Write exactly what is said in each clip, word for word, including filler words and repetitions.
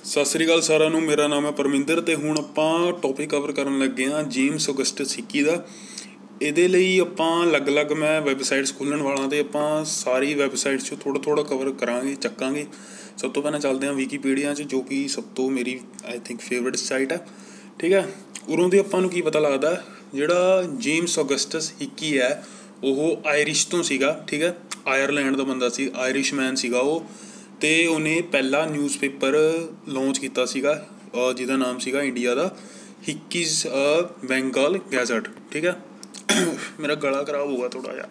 ਸਤਿ ਸ਼੍ਰੀ ਅਕਾਲ ਸਾਰਿਆਂ ਨੂੰ। ਮੇਰਾ ਨਾਮ ਹੈ ਪਰਮਿੰਦਰ ਅਤੇ ਹੁਣ ਆਪਾਂ ਟੌਪਿਕ ਕਵਰ ਕਰਨ ਲੱਗੇ ਹਾਂ ਜੇਮਸ ਔਗਸਟਸ ਹਿੱਕੀ ਦਾ। ਇਹਦੇ ਲਈ ਆਪਾਂ ਅਲੱਗ-ਅਲੱਗ ਮੈਂ ਵੈਬਸਾਈਟਸ ਖੋਲ੍ਹਣ ਵਾਲਾ ਅਤੇ ਆਪਾਂ ਸਾਰੀ ਵੈਬਸਾਈਟਸ 'ਚੋਂ ਥੋੜ੍ਹਾ ਥੋੜ੍ਹਾ ਕਵਰ ਕਰਾਂਗੇ ਚੱਕਾਂਗੇ। ਸਭ ਤੋਂ ਪਹਿਲਾਂ ਚੱਲਦੇ ਹਾਂ ਵਿਕੀਪੀਡੀਆ 'ਚ, ਜੋ ਕਿ ਸਭ ਤੋਂ ਮੇਰੀ ਆਈ ਥਿੰਕ ਫੇਵਰਟ ਸਾਈਟ ਹੈ। ਠੀਕ ਹੈ, ਉਰੋਂ ਦੀ ਆਪਾਂ ਨੂੰ ਕੀ ਪਤਾ ਲੱਗਦਾ ਜਿਹੜਾ ਜੇਮਸ ਔਗਸਟਸ ਹਿੱਕੀ ਹੈ ਉਹ ਆਇਰਿਸ਼ ਤੋਂ ਸੀਗਾ। ਠੀਕ ਹੈ, ਆਇਰਲੈਂਡ ਦਾ ਬੰਦਾ ਸੀ, ਆਇਰਿਸ਼ਮੈਨ ਸੀਗਾ ਉਹ। ਅਤੇ ਉਹਨੇ ਪਹਿਲਾ ਨਿਊਜ਼ਪੇਪਰ ਲਾਂਚ ਕੀਤਾ ਸੀਗਾ ਜਿਹਦਾ ਨਾਮ ਸੀਗਾ ਇੰਡੀਆ ਦਾ ਹਿੱਕੀਜ਼ ਬੈਂਗਾਲ ਗੈਜ਼ਟ। ਠੀਕ ਹੈ, ਮੇਰਾ ਗਲਾ ਖਰਾਬ ਹੋਊਗਾ ਥੋੜ੍ਹਾ ਜਿਹਾ।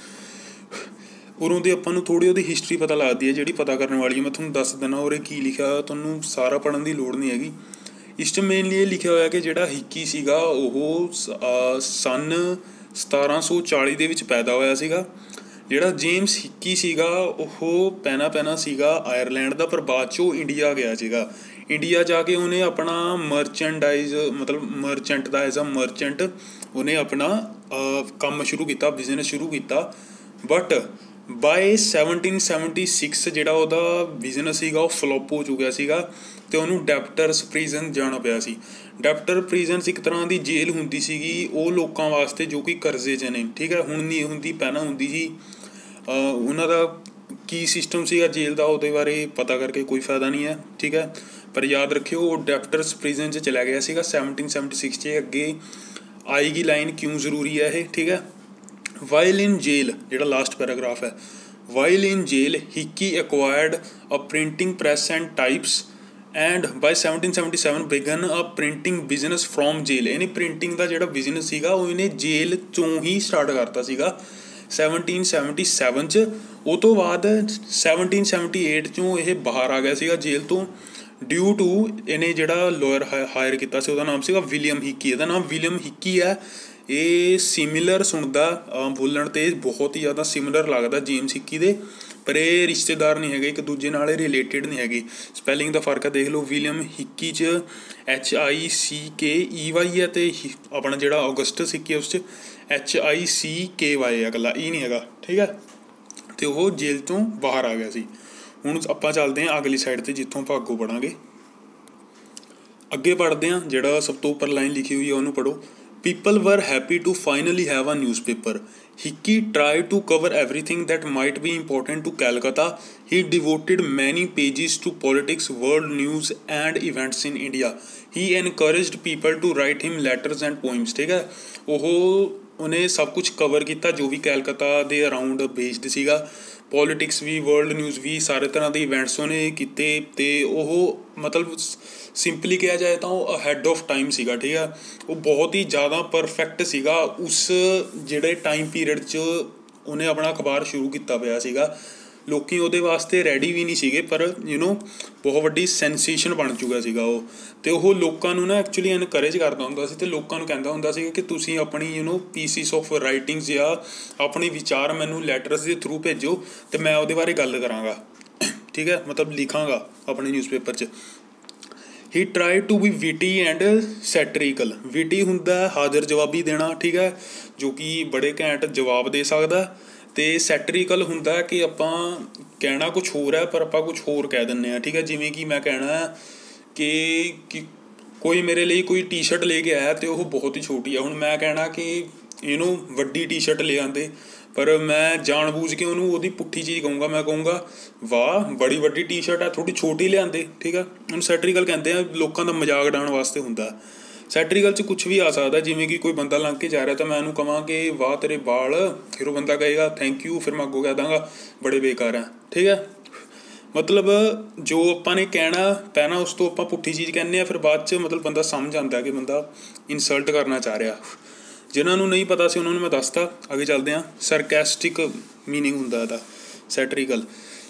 ਉਰੋਂ ਦੀ ਆਪਾਂ ਨੂੰ ਥੋੜ੍ਹੀ ਉਹਦੀ ਹਿਸਟਰੀ ਪਤਾ ਲੱਗਦੀ ਹੈ ਜਿਹੜੀ ਪਤਾ ਕਰਨ ਵਾਲੀ ਹੈ। ਮੈਂ ਤੁਹਾਨੂੰ ਦੱਸ ਦਿੰਦਾ ਉਰੇ ਕੀ ਲਿਖਿਆ, ਤੁਹਾਨੂੰ ਸਾਰਾ ਪੜ੍ਹਨ ਦੀ ਲੋੜ ਨਹੀਂ ਹੈਗੀ। ਇਸ 'ਚ ਮੇਨਲੀ ਇਹ ਲਿਖਿਆ ਹੋਇਆ ਕਿ ਜਿਹੜਾ ਹਿੱਕੀ ਸੀਗਾ ਉਹ ਸੰਨ ਸਤਾਰਾਂ ਸੌ ਚਾਲੀ ਦੇ ਵਿੱਚ ਪੈਦਾ ਹੋਇਆ ਸੀਗਾ। ਜਿਹੜਾ ਜੇਮਸ ਹਿੱਕੀ ਸੀਗਾ ਉਹ ਪਹਿਨਾ ਪਹਿਨਾ ਸੀਗਾ ਆਇਰਲੈਂਡ ਦਾ, ਪਰ ਬਾਅਦ 'ਚ ਉਹ ਇੰਡੀਆ ਗਿਆ ਸੀਗਾ। ਇੰਡੀਆ ਜਾ ਕੇ ਉਹਨੇ ਆਪਣਾ ਮਰਚੈਂਡਾਈਜ਼ ਮਤਲਬ ਮਰਚੈਂਟ ਦਾ ਐਜ਼ ਅ ਮਰਚੈਂਟ ਉਹਨੇ ਆਪਣਾ ਕੰਮ ਸ਼ੁਰੂ ਕੀਤਾ, ਬਿਜ਼ਨਸ ਸ਼ੁਰੂ ਕੀਤਾ। But by seventeen seventy six ਜਿਹੜਾ ਉਹਦਾ ਬਿਜ਼ਨਸ ਸੀਗਾ ਉਹ ਫਲੋਪ ਹੋ ਚੁੱਕਿਆ ਸੀਗਾ ਅਤੇ ਉਹਨੂੰ ਡੈਪਟਰਸ ਪ੍ਰਿਜ਼ਨ ਜਾਣਾ ਪਿਆ ਸੀ। ਡੈਪਟਰ ਪ੍ਰਿਜ਼ਨਸ ਇੱਕ ਤਰ੍ਹਾਂ ਦੀ ਜੇਲ੍ਹ ਹੁੰਦੀ ਸੀਗੀ ਉਹ ਲੋਕਾਂ ਵਾਸਤੇ ਜੋ ਕਿ ਕਰਜ਼ੇ 'ਚ ਨੇ। ਠੀਕ ਹੈ, ਹੁਣ ਨਹੀਂ ਹੁੰਦੀ, ਪਹਿਲਾਂ ਹੁੰਦੀ ਸੀ। ਉਹਨਾਂ ਦਾ ਕੀ ਸਿਸਟਮ ਸੀਗਾ ਜੇਲ੍ਹ ਦਾ ਉਹਦੇ ਬਾਰੇ ਪਤਾ ਕਰਕੇ ਕੋਈ ਫਾਇਦਾ ਨਹੀਂ ਹੈ। ਠੀਕ ਹੈ, ਪਰ ਯਾਦ ਰੱਖਿਓ ਉਹ ਡੈਪਟਰਸ ਪ੍ਰਿਜ਼ਨ 'ਚ ਚਲਾ ਗਿਆ ਸੀਗਾ ਸੈਵਨਟੀਨ ਸੈਵਨਟੀ ਸਿਕਸ 'ਚ। ਅੱਗੇ ਆਏਗੀ ਲਾਈਨ ਕਿਉਂ ਜ਼ਰੂਰੀ ਹੈ ਇਹ। ਠੀਕ ਹੈ, ਵਾਈਲ ਇਨ ਜੇਲ ਜਿਹੜਾ ਲਾਸਟ ਪੈਰਾਗ੍ਰਾਫ ਹੈ, while in jail Hicky acquired a printing press and types and by seventeen seventy seven began a printing business from jail. ਇਹਨੇ ਪ੍ਰਿੰਟਿੰਗ ਦਾ ਜਿਹੜਾ ਬਿਜ਼ਨਸ ਸੀਗਾ ਉਹ ਇਹਨੇ ਜੇਲ੍ਹ 'ਚੋਂ ਹੀ ਸਟਾਰਟ ਕਰਤਾ ਸੀਗਾ ਸੈਵਨਟੀਨ ਸੈਵਨਟੀ ਸੈਵਨ 'ਚ। ਉਹ ਤੋਂ ਬਾਅਦ ਸੈਵਨਟੀਨ ਸੈਵਨਟੀ ਏਟ 'ਚੋਂ ਇਹ ਬਾਹਰ ਆ ਗਿਆ ਸੀਗਾ ਜੇਲ੍ਹ ਤੋਂ ਡਿਊ ਟੂ ਇਹਨੇ ਜਿਹੜਾ ਲੋਇਰ ਹਾ ਹਾਇਰ ਕੀਤਾ ਸੀ ਉਹਦਾ ਨਾਮ ਸੀਗਾ ਵਿਲੀਅਮ ਹਿੱਕੀ। ਇਹਦਾ ਨਾਮ ਵਿਲੀਅਮ ਹਿੱਕੀ ਹੈ। ਇਹ ਸਿਮਿਲਰ ਸੁਣਦਾ ਬੋਲਣ 'ਤੇ ਬਹੁਤ ਹੀ ਜ਼ਿਆਦਾ ਸਿਮਿਲਰ ਲੱਗਦਾ ਜੇਮਸ ਹਿੱਕੀ ਦੇ, ਪਰ ਇਹ ਰਿਸ਼ਤੇਦਾਰ ਨਹੀਂ ਹੈਗੇ ਇੱਕ ਦੂਜੇ ਨਾਲ, ਇਹ ਰਿਲੇਟਿਡ ਨਹੀਂ ਹੈਗੇ। ਸਪੈਲਿੰਗ ਦਾ ਫਰਕ ਹੈ, ਦੇਖ ਲਓ। ਵਿਲੀਅਮ ਹਿੱਕੀ 'ਚ H I C K E Y ਹੈ ਅਤੇ ਆਪਣਾ ਜਿਹੜਾ ਔਗਸਟਸ ਹਿੱਕੀ ਉਸ 'ਚ H I C K Y ਹੈ, ਇਕੱਲਾ ਈ ਨਹੀਂ ਹੈਗਾ। ਠੀਕ ਹੈ, ਅਤੇ ਉਹ ਜੇਲ੍ਹ ਤੋਂ ਬਾਹਰ ਆ ਗਿਆ ਸੀ। ਹੁਣ ਆਪਾਂ ਚੱਲਦੇ ਹਾਂ ਅਗਲੀ ਸਾਈਡ 'ਤੇ ਜਿੱਥੋਂ ਆਪਾਂ ਅੱਗੋਂ ਪੜ੍ਹਾਂਗੇ। ਅੱਗੇ ਪੜ੍ਹਦੇ ਹਾਂ, ਜਿਹੜਾ ਸਭ ਤੋਂ ਉੱਪਰ ਲਾਈਨ ਲਿਖੀ ਹੋਈ ਹੈ ਉਹਨੂੰ ਪੜ੍ਹੋ। People were happy to finally have a newspaper. Hickey tried to cover everything that might be important to Calcutta. He devoted many pages to politics, world news and events in India. He encouraged people to write him letters and poems. ਠੀਕ ਹੈ, ਉਹ ਉਹਨੇ ਸਭ ਕੁਛ cover ਕੀਤਾ ਜੋ ਵੀ ਕੈਲਕੱਤਾ ਦੇ ਅਰਾਊਂਡ ਬੇਸਡ ਸੀਗਾ। ਪੋਲੀਟਿਕਸ ਵੀ, ਵਰਲਡ ਨਿਊਜ਼ ਵੀ, ਸਾਰੇ ਤਰ੍ਹਾਂ ਦੇ ਇਵੈਂਟਸ ਉਹਨੇ ਕੀਤੇ ਅਤੇ ਉਹ ਮਤਲਬ ਸਿੰਪਲੀ ਕਿਹਾ ਜਾਏ ਤਾਂ ਉਹ ਅਹੈਡ ਆਫ ਟਾਈਮ ਸੀਗਾ। ਠੀਕ ਆ, ਉਹ ਬਹੁਤ ਹੀ ਜ਼ਿਆਦਾ ਪਰਫੈਕਟ ਸੀਗਾ ਉਸ ਜਿਹੜੇ ਟਾਈਮ ਪੀਰੀਅਡ 'ਚ ਉਹਨੇ ਆਪਣਾ ਅਖਬਾਰ ਸ਼ੁਰੂ ਕੀਤਾ ਪਿਆ ਸੀਗਾ। ਲੋਕ ਉਹਦੇ ਵਾਸਤੇ ਰੈਡੀ ਵੀ ਨਹੀਂ ਸੀਗੇ, ਪਰ ਯੂ ਨੋ ਬਹੁਤ ਵੱਡੀ ਸੈਂਸੇਸ਼ਨ ਬਣ ਚੁੱਕਾ ਸੀਗਾ ਉਹ। ਅਤੇ ਉਹ ਲੋਕਾਂ ਨੂੰ ਨਾ ਐਕਚੁਅਲੀ ਐਨਕਰੇਜ ਕਰਦਾ ਹੁੰਦਾ ਸੀ ਅਤੇ ਲੋਕਾਂ ਨੂੰ ਕਹਿੰਦਾ ਹੁੰਦਾ ਸੀਗਾ ਕਿ ਤੁਸੀਂ ਆਪਣੀ you know pieces of writings ਜਾਂ ਆਪਣੀ ਵਿਚਾਰ ਮੈਨੂੰ ਲੈਟਰਸ ਦੇ ਥਰੂ ਭੇਜੋ ਅਤੇ ਮੈਂ ਉਹਦੇ ਬਾਰੇ ਗੱਲ ਕਰਾਂਗਾ। ਠੀਕ ਹੈ, ਮਤਲਬ ਲਿਖਾਂਗਾ ਆਪਣੇ ਨਿਊਜ਼ਪੇਪਰ 'ਚ। He try to be witty and satirical. Witty ਹੁੰਦਾ ਹਾਜ਼ਰ ਜਵਾਬੀ ਦੇਣਾ, ਠੀਕ ਹੈ, ਜੋ ਕਿ ਬੜੇ ਘੈਂਟ ਜਵਾਬ ਦੇ ਸਕਦਾ। ਅਤੇ ਸੈਟਰੀਕਲ ਹੁੰਦਾ ਕਿ ਆਪਾਂ ਕਹਿਣਾ ਕੁਛ ਹੋਰ ਹੈ ਪਰ ਆਪਾਂ ਕੁਛ ਹੋਰ ਕਹਿ ਦਿੰਦੇ ਹਾਂ। ਠੀਕ ਹੈ, ਜਿਵੇਂ ਕਿ ਮੈਂ ਕਹਿਣਾ ਕਿ ਕਿ ਕੋਈ ਮੇਰੇ ਲਈ ਕੋਈ ਟੀ ਸ਼ਰਟ ਲੈ ਕੇ ਆਇਆ ਅਤੇ ਉਹ ਬਹੁਤ ਹੀ ਛੋਟੀ ਹੈ। ਹੁਣ ਮੈਂ ਕਹਿਣਾ ਕਿ ਇਹਨੂੰ ਵੱਡੀ ਟੀ ਸ਼ਰਟ ਲੈ ਆਉਂਦੇ, ਪਰ ਮੈਂ ਜਾਣ ਬੂਝ ਕੇ ਉਹਨੂੰ ਉਹਦੀ ਪੁੱਠੀ ਚੀਜ਼ ਕਹੂੰਗਾ। ਮੈਂ ਕਹੂੰਗਾ ਵਾਹ ਬੜੀ ਵੱਡੀ ਟੀ ਸ਼ਰਟ ਹੈ, ਥੋੜ੍ਹੀ ਛੋਟੀ ਲਿਆਂਦੇ। ਠੀਕ ਆ, ਉਹਨੂੰ ਸੈਟਰੀਕਲ ਕਹਿੰਦੇ ਆ, ਲੋਕਾਂ ਦਾ ਮਜ਼ਾਕ ਉਡਾਉਣ ਵਾਸਤੇ ਹੁੰਦਾ। ਸੈਟਰੀਕਲ 'ਚ ਕੁਛ ਵੀ ਆ ਸਕਦਾ, ਜਿਵੇਂ ਕਿ ਕੋਈ ਬੰਦਾ ਲੰਘ ਕੇ ਜਾ ਰਿਹਾ ਤਾਂ ਮੈਂ ਉਹਨੂੰ ਕਹਾਂ ਕਿ ਵਾਹ ਤੇਰੇ ਵਾਲ, ਫਿਰ ਉਹ ਬੰਦਾ ਕਹੇਗਾ ਥੈਂਕ ਯੂ, ਫਿਰ ਮੈਂ ਅੱਗੋਂ ਕਹਿ ਦਾਂਗਾ ਬੜੇ ਬੇਕਾਰ ਹੈ। ਠੀਕ ਹੈ, ਮਤਲਬ ਜੋ ਆਪਾਂ ਨੇ ਕਹਿਣਾ ਪੈਣਾ ਉਸ ਤੋਂ ਆਪਾਂ ਪੁੱਠੀ ਚੀਜ਼ ਕਹਿੰਦੇ ਹਾਂ, ਫਿਰ ਬਾਅਦ 'ਚ ਮਤਲਬ ਬੰਦਾ ਸਮਝ ਆਉਂਦਾ ਕਿ ਬੰਦਾ ਇਨਸਲਟ ਕਰਨਾ ਚਾਹ ਰਿਹਾ। ਜਿਨ੍ਹਾਂ ਨੂੰ ਨਹੀਂ ਪਤਾ ਸੀ ਉਹਨਾਂ ਨੂੰ ਮੈਂ ਦੱਸਤਾ। ਅੱਗੇ ਚੱਲਦੇ ਹਾਂ। ਸਰਕੈਸਟਿਕ ਮੀਨਿੰਗ ਹੁੰਦਾ ਇਹਦਾ ਸੈਟਰੀਕਲ।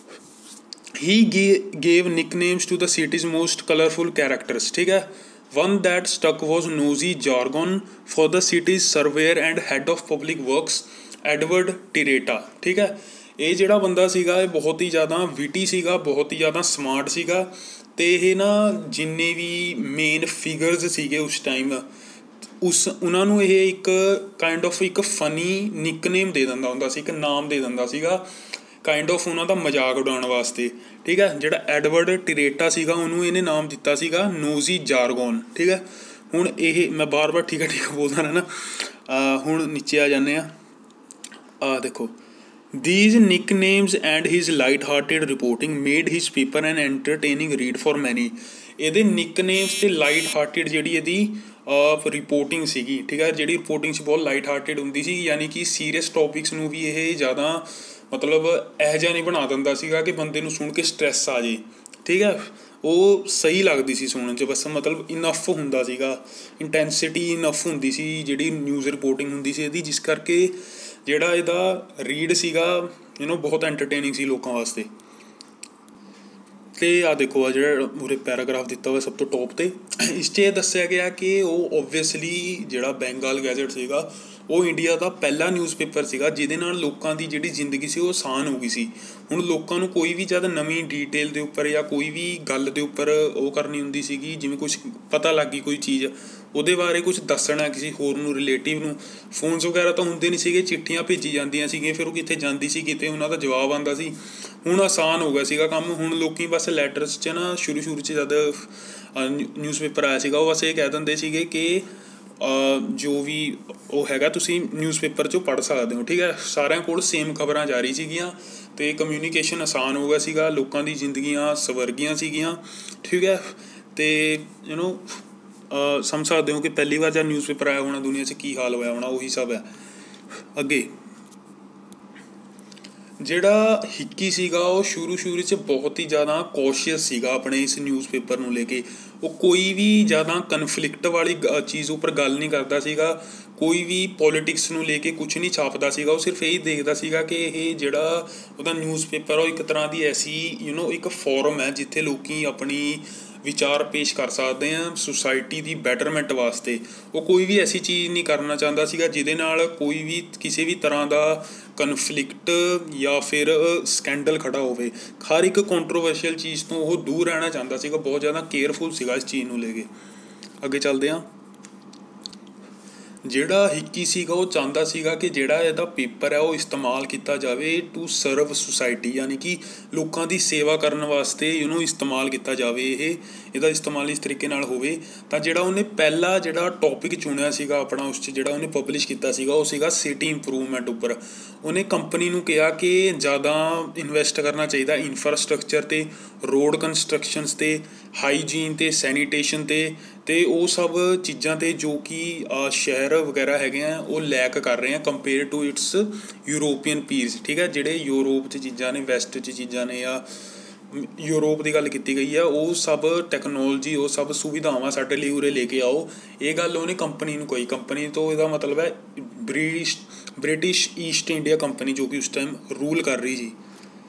ਹੀ ਗੇ gave nicknames to the city's most colourful characters. ਠੀਕ ਹੈ, one that stuck was nosy jargon for the city's surveyor and head of public works Edward Tiretta. ਠੀਕ ਹੈ, ਇਹ ਜਿਹੜਾ ਬੰਦਾ ਸੀਗਾ ਇਹ ਬਹੁਤ ਹੀ ਜ਼ਿਆਦਾ ਵਿਟੀ ਸੀਗਾ, ਬਹੁਤ ਹੀ ਜ਼ਿਆਦਾ ਸਮਾਰਟ ਸੀਗਾ। ਅਤੇ ਇਹ ਨਾ ਜਿੰਨੇ ਵੀ ਮੇਨ ਫਿਗਰਸ ਸੀਗੇ ਉਸ ਟਾਈਮ ਉਸ ਉਹਨਾਂ ਨੂੰ ਇਹ ਇੱਕ ਕਾਇੰਡ ਆਫ ਇੱਕ ਫਨੀ ਨਿਕਨੇਮ ਦੇ ਦਿੰਦਾ ਹੁੰਦਾ ਸੀ, ਇੱਕ ਨਾਮ ਦੇ ਦਿੰਦਾ ਸੀਗਾ। ਕਾਈਂਡ ਆਫ ਉਹਨਾਂ ਦਾ ਮਜ਼ਾਕ ਉਡਾਉਣ ਵਾਸਤੇ, ਠੀਕ ਹੈ। ਜਿਹੜਾ ਐਡਵਰਡ ਟਿਰੇਟਾ ਸੀਗਾ ਉਹਨੂੰ ਇਹਨੇ ਨਾਮ ਦਿੱਤਾ ਸੀਗਾ ਨੋਜ਼ੀ ਜਾਰਗੋਨ, ਠੀਕ ਹੈ। ਹੁਣ ਇਹ ਮੈਂ ਬਾਰ ਬਾਰ ਠੀਕ ਹੈ ਠੀਕ ਹੈ ਬੋਲਦਾ ਰਹਿਣਾ। ਹੁਣ ਨੀਚੇ ਆ ਜਾਂਦੇ ਹਾਂ। ਆਹ ਦੇਖੋ, these nicknames and his light-hearted reporting made his paper an entertaining read for many। ਇਹਦੇ ਨਿਕਨੇਮਸ ਅਤੇ ਲਾਈਟ ਹਾਰਟਿਡ ਜਿਹੜੀ ਇਹਦੀ ਰਿਪੋਰਟਿੰਗ ਸੀਗੀ, ਠੀਕ ਹੈ। ਜਿਹੜੀ ਰਿਪੋਰਟਿੰਗ ਸੀ ਬਹੁਤ ਲਾਈਟ ਹਾਰਟਿਡ ਹੁੰਦੀ ਸੀ, ਯਾਨੀ ਕਿ ਸੀਰੀਅਸ ਟੋਪਿਕਸ ਨੂੰ ਵੀ ਇਹ ਜ਼ਿਆਦਾ ਮਤਲਬ ਇਹੋ ਜਿਹਾ ਨਹੀਂ ਬਣਾ ਦਿੰਦਾ ਸੀਗਾ ਕਿ ਬੰਦੇ ਨੂੰ ਸੁਣ ਕੇ ਸਟਰੈਸ ਆ ਜਾਏ, ਠੀਕ ਹੈ। ਉਹ ਸਹੀ ਲੱਗਦੀ ਸੀ ਸੁਣਨ 'ਚ, ਬਸ ਮਤਲਬ ਇਨਫ ਹੁੰਦਾ ਸੀਗਾ, ਇੰਟੈਂਸਿਟੀ ਇਨਫ ਹੁੰਦੀ ਸੀ ਜਿਹੜੀ ਨਿਊਜ਼ ਰਿਪੋਰਟਿੰਗ ਹੁੰਦੀ ਸੀ ਇਹਦੀ, ਜਿਸ ਕਰਕੇ ਜਿਹੜਾ ਇਹਦਾ ਰੀਡ ਸੀਗਾ ਯੂ ਨੋ ਬਹੁਤ ਐਂਟਰਟੇਨਿੰਗ ਸੀ ਲੋਕਾਂ ਵਾਸਤੇ। ਅਤੇ ਆਹ ਦੇਖੋ ਆ ਜਿਹੜਾ ਉਰੇ ਪੈਰਾਗ੍ਰਾਫ ਦਿੱਤਾ ਹੋਇਆ ਸਭ ਤੋਂ ਟੋਪ 'ਤੇ, ਇਸ 'ਚ ਇਹ ਦੱਸਿਆ ਗਿਆ ਕਿ ਉਹ ਓਬਵੀਅਸਲੀ ਜਿਹੜਾ ਬੈਂਗਾਲ ਗੈਜ਼ਟ ਸੀਗਾ ਉਹ ਇੰਡੀਆ ਦਾ ਪਹਿਲਾ ਨਿਊਜ਼ਪੇਪਰ ਸੀਗਾ ਜਿਹਦੇ ਨਾਲ ਲੋਕਾਂ ਦੀ ਜਿਹੜੀ ਜ਼ਿੰਦਗੀ ਸੀ ਉਹ ਆਸਾਨ ਹੋ ਗਈ ਸੀ। ਹੁਣ ਲੋਕਾਂ ਨੂੰ ਕੋਈ ਵੀ ਜਦ ਨਵੀਂ ਡੀਟੇਲ ਦੇ ਉੱਪਰ ਜਾਂ ਕੋਈ ਵੀ ਗੱਲ ਦੇ ਉੱਪਰ ਉਹ ਕਰਨੀ ਹੁੰਦੀ ਸੀਗੀ, ਜਿਵੇਂ ਕੁਛ ਪਤਾ ਲੱਗ ਗਈ ਕੋਈ ਚੀਜ਼, ਉਹਦੇ ਬਾਰੇ ਕੁਛ ਦੱਸਣਾ ਕਿਸੇ ਹੋਰ ਨੂੰ, ਰਿਲੇਟਿਵ ਨੂੰ, ਫੋਨਸ ਵਗੈਰਾ ਤਾਂ ਹੁੰਦੇ ਨਹੀਂ ਸੀਗੇ, ਚਿੱਠੀਆਂ ਭੇਜੀ ਜਾਂਦੀਆਂ ਸੀਗੀਆਂ, ਫਿਰ ਉਹ ਕਿੱਥੇ ਜਾਂਦੀ ਸੀ, ਕਿਤੇ ਉਹਨਾਂ ਦਾ ਜਵਾਬ ਆਉਂਦਾ ਸੀ। ਹੁਣ ਆਸਾਨ ਹੋ ਗਿਆ ਸੀਗਾ ਕੰਮ। ਹੁਣ ਲੋਕ ਬਸ ਲੈਟਰਸ 'ਚ ਨਾ ਸ਼ੁਰੂ ਸ਼ੁਰੂ 'ਚ ਜਦ ਨਿਊਜ਼ਪੇਪਰ ਆਇਆ ਸੀਗਾ ਉਹ ਬਸ ਇਹ ਕਹਿ ਦਿੰਦੇ ਸੀਗੇ ਕਿ ਜੋ ਵੀ ਉਹ ਹੈਗਾ ਤੁਸੀਂ ਨਿਊਜ਼ਪੇਪਰ 'ਚੋਂ ਪੜ੍ਹ ਸਕਦੇ ਹੋ, ਠੀਕ ਹੈ। ਸਾਰਿਆਂ ਕੋਲ ਸੇਮ ਖਬਰਾਂ ਜਾਰੀ ਸੀਗੀਆਂ ਅਤੇ ਕਮਿਊਨੀਕੇਸ਼ਨ ਆਸਾਨ ਹੋ ਗਿਆ ਸੀਗਾ, ਲੋਕਾਂ ਦੀ ਜ਼ਿੰਦਗੀਆਂ ਸਵਰ ਗਈਆਂ ਸੀਗੀਆਂ, ਠੀਕ ਹੈ। ਅਤੇ ਯੂ ਨੋ ਸਮਝ ਸਕਦੇ ਹੋ ਕਿ ਪਹਿਲੀ ਵਾਰ ਜਦ ਨਿਊਜ਼ਪੇਪਰ ਆਇਆ ਹੋਣਾ ਦੁਨੀਆ 'ਚ ਕੀ ਹਾਲ ਹੋਇਆ ਹੋਣਾ, ਉਹੀ ਸਭ ਹੈ। ਅੱਗੇ ਜਿਹੜਾ ਹਿੱਕੀ ਸੀਗਾ ਉਹ ਸ਼ੁਰੂ ਸ਼ੁਰੂ 'ਚ ਬਹੁਤ ਹੀ ਜ਼ਿਆਦਾ ਕੌਸ਼ੀਅਸ ਸੀਗਾ ਆਪਣੇ ਇਸ ਨਿਊਜ਼ਪੇਪਰ ਨੂੰ ਲੈ ਕੇ। ਉਹ ਕੋਈ ਵੀ ਜ਼ਿਆਦਾ ਕਨਫਲਿਕਟ ਵਾਲੀ ਚੀਜ਼ ਉੱਪਰ ਗੱਲ ਨਹੀਂ ਕਰਦਾ ਸੀਗਾ, ਕੋਈ ਵੀ ਪੋਲੀਟਿਕਸ ਨੂੰ ਲੈ ਕੇ ਕੁਛ ਨਹੀਂ ਛਾਪਦਾ ਸੀਗਾ। ਉਹ ਸਿਰਫ ਇਹੀ ਦੇਖਦਾ ਸੀਗਾ ਕਿ ਇਹ ਜਿਹੜਾ ਉਹਦਾ ਨਿਊਜ਼ਪੇਪਰ ਉਹ ਇੱਕ ਤਰ੍ਹਾਂ ਦੀ ਐਸੀ ਯੂ ਨੋ ਇੱਕ ਫੋਰਮ ਹੈ ਜਿੱਥੇ ਲੋਕ ਆਪਣੀ ਵਿਚਾਰ ਪੇਸ਼ ਕਰ ਸਕਦੇ ਹਾਂ ਸੁਸਾਇਟੀ ਦੀ ਬੈਟਰਮੈਂਟ ਵਾਸਤੇ। ਉਹ ਕੋਈ ਵੀ ਐਸੀ ਚੀਜ਼ ਨਹੀਂ ਕਰਨਾ ਚਾਹੁੰਦਾ ਸੀਗਾ ਜਿਹਦੇ ਨਾਲ ਕੋਈ ਵੀ ਕਿਸੇ ਵੀ ਤਰ੍ਹਾਂ ਦਾ ਕਨਫਲਿਕਟ ਜਾਂ ਫਿਰ ਸਕੈਂਡਲ ਖੜਾ ਹੋਵੇ। ਹਰ ਇੱਕ ਕੰਟਰੋਵਰਸ਼ੀਅਲ ਚੀਜ਼ ਤੋਂ ਉਹ ਦੂਰ ਰਹਿਣਾ ਚਾਹੁੰਦਾ ਸੀਗਾ, ਬਹੁਤ ਜ਼ਿਆਦਾ ਕੇਅਰਫੁਲ ਸੀਗਾ ਇਸ ਚੀਜ਼ ਨੂੰ ਲੈ ਕੇ। ਅੱਗੇ ਚੱਲਦੇ ਹਾਂ। ਜਿਹੜਾ ਹਿੱਕੀ ਸੀਗਾ ਉਹ ਚਾਹੁੰਦਾ ਸੀਗਾ ਕਿ ਜਿਹੜਾ ਇਹਦਾ ਪੇਪਰ ਹੈ ਉਹ ਇਸਤੇਮਾਲ ਕੀਤਾ ਜਾਵੇ ਟੂ ਸਰਵ ਸੁਸਾਇਟੀ, ਯਾਨੀ ਕਿ ਲੋਕਾਂ ਦੀ ਸੇਵਾ ਕਰਨ ਵਾਸਤੇ ਇਹਨੂੰ ਇਸਤੇਮਾਲ ਕੀਤਾ ਜਾਵੇ। ਇਹ ਇਹਦਾ ਇਸਤੇਮਾਲ ਇਸ ਤਰੀਕੇ ਨਾਲ ਹੋਵੇ। ਤਾਂ ਜਿਹੜਾ ਉਹਨੇ ਪਹਿਲਾ ਜਿਹੜਾ ਟੌਪਿਕ ਚੁਣਿਆ ਸੀਗਾ ਆਪਣਾ, ਉਸ 'ਚ ਜਿਹੜਾ ਉਹਨੇ ਪਬਲਿਸ਼ ਕੀਤਾ ਸੀਗਾ ਉਹ ਸੀਗਾ ਸਿਟੀ ਇੰਪਰੂਵਮੈਂਟ ਉੱਪਰ। ਉਹਨੇ ਕੰਪਨੀ ਨੂੰ ਕਿਹਾ ਕਿ ਜ਼ਿਆਦਾ ਇਨਵੈਸਟ ਕਰਨਾ ਚਾਹੀਦਾ ਇਨਫਰਾਸਟਰਕਚਰ 'ਤੇ, ਰੋਡ ਕੰਸਟਰਕਸ਼ਨਸ 'ਤੇ, ਹਾਈਜੀਨ 'ਤੇ, ਸੈਨੀਟੇਸ਼ਨ 'ਤੇ ਅਤੇ ਉਹ ਸਭ ਚੀਜ਼ਾਂ 'ਤੇ ਜੋ ਕਿ ਸ਼ਹਿਰ ਵਗੈਰਾ ਹੈਗੇ ਆ ਉਹ ਲੈਕ ਕਰ ਰਹੇ ਆ compare to its European peers, ਠੀਕ ਹੈ। ਜਿਹੜੇ ਯੂਰੋਪ 'ਚ ਚੀਜ਼ਾਂ ਨੇ, ਵੈਸਟ 'ਚ ਚੀਜ਼ਾਂ ਨੇ, ਜਾਂ ਯੂਰੋਪ ਦੀ ਗੱਲ ਕੀਤੀ ਗਈ ਆ, ਉਹ ਸਭ ਟੈਕਨੋਲੋਜੀ, ਉਹ ਸਭ ਸੁਵਿਧਾਵਾਂ ਸਾਡੇ ਲਈ ਉਰੇ ਲੈ ਕੇ ਆਓ। ਇਹ ਗੱਲ ਉਹਨੇ ਕੰਪਨੀ ਨੂੰ ਕਹੀ। ਕੰਪਨੀ ਤੋਂ ਇਹਦਾ ਮਤਲਬ ਹੈ British British East India Company, ਜੋ ਕਿ ਉਸ ਟਾਈਮ ਰੂਲ ਕਰ ਰਹੀ ਸੀ।